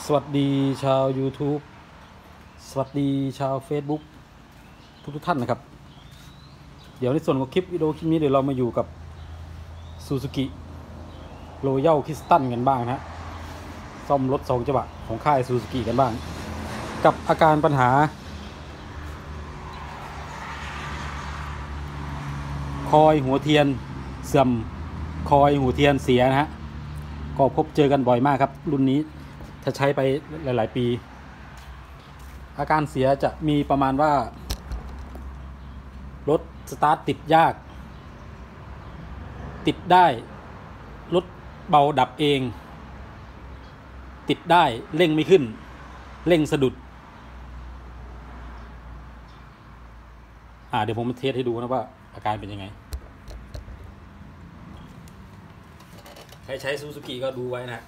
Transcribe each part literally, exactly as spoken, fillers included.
สวัสดีชาว YouTube สวัสดีชาว Facebook ทุกทุกท่านนะครับเดี๋ยวในส่วนของคลิปวิดีโอคลิปนี้เดี๋ยวเรามาอยู่กับ Suzuki Royal Crystal กันบ้างนะซ่อมรถสองจังหวะของค่าย Suzuki กันบ้างกับอาการปัญหาคอยหัวเทียนเสื่อมคอยหัวเทียนเสียนะฮะก็พบเจอกันบ่อยมากครับรุ่นนี้ถ้าใช้ไปหลายๆปีอาการเสียจะมีประมาณว่ารถสตาร์ทติดยากติดได้รถเบาดับเองติดได้เร่งไม่ขึ้นเร่งสะดุดอ่าเดี๋ยวผมมาเทสให้ดูนะว่าอาการเป็นยังไงใครใช้ Suzuki ก็ดูไว้นะ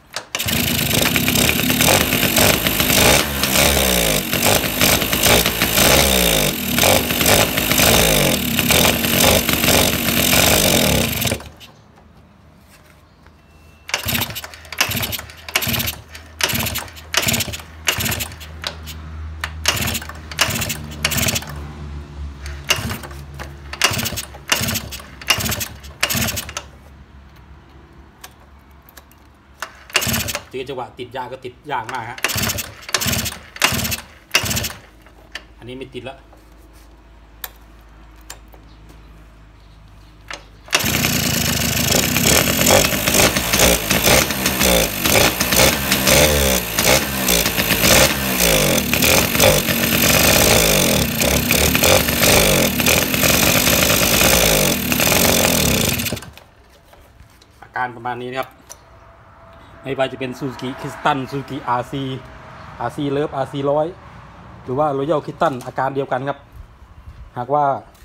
เจอจังหวะติดยากก็ติดยากมากฮะอันนี้ไม่ติดแล้วอาการประมาณนี้นะครับไม่ว่าจะเป็น Suzuki Crystal Suzuki อาร์ ซี อาร์ ซี Love อาร์ ซี หนึ่งร้อยหรือว่า Royal Crystal อาการเดียวกันครับหากว่า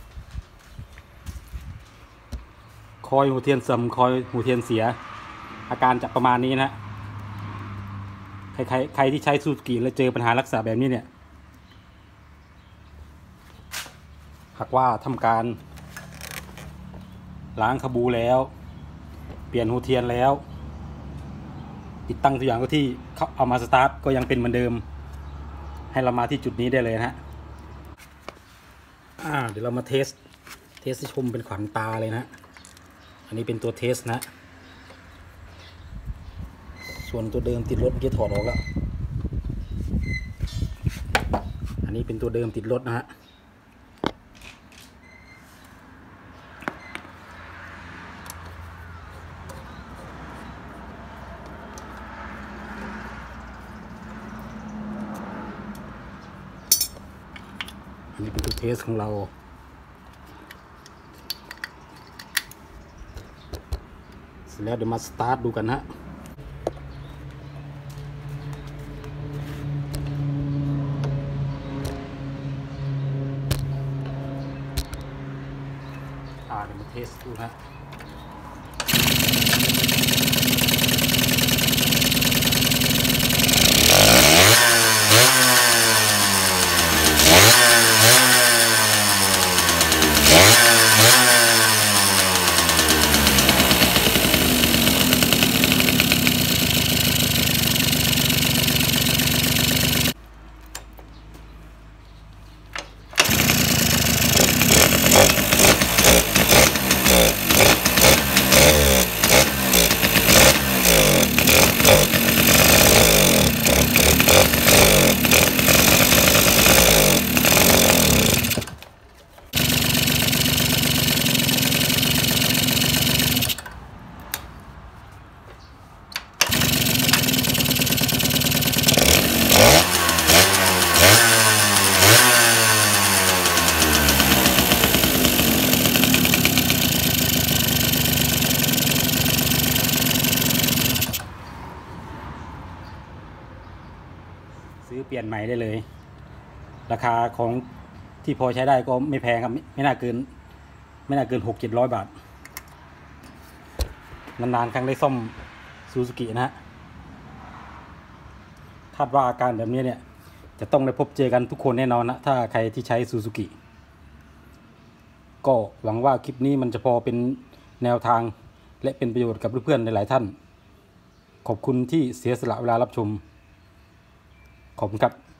คอยหูเทียนเสื่อมคอยหูเทียนเสียอาการจะประมาณนี้นะใครใครใครที่ใช้ Suzuki แล้วเจอปัญหาลักษณะแบบนี้เนี่ยหากว่าทำการล้างคาบูแล้วเปลี่ยนหูเทียนแล้วติดตั้งตัวอย่างก็ที่เอามาสตาร์ทก็ยังเป็นเหมือนเดิมให้เรามาที่จุดนี้ได้เลยนะฮะอ่าเดี๋ยวเรามาเทสเทสให้ชมเป็นขวัญตาเลยนะอันนี้เป็นตัวเทสนะส่วนตัวเดิมติดรถเมื่อกี้ถอดออกแล้วอันนี้เป็นตัวเดิมติดรถนะฮะอันนี้เป็นตัวเทสของเราเสร็จแล้วเดี๋ยวมาสตาร์ทดูกันฮะอ่าเดี๋ยวมาเทสดูฮะซื้อเปลี่ยนใหม่ได้เลยราคาของที่พอใช้ได้ก็ไม่แพงครับไม่น่าเกินไม่น่าเกินหกเจ็ดร้อยบาทนานๆครั้งได้ซ่อม Suzuki นะฮะคาดว่าอาการแบบนี้เนี่ยจะต้องได้พบเจอกันทุกคนแน่นอนนะถ้าใครที่ใช้ Suzuki ก็หวังว่าคลิปนี้มันจะพอเป็นแนวทางและเป็นประโยชน์กับเพื่อนๆหลายๆท่านขอบคุณที่เสียสละเวลารับชมขอบคุณครับ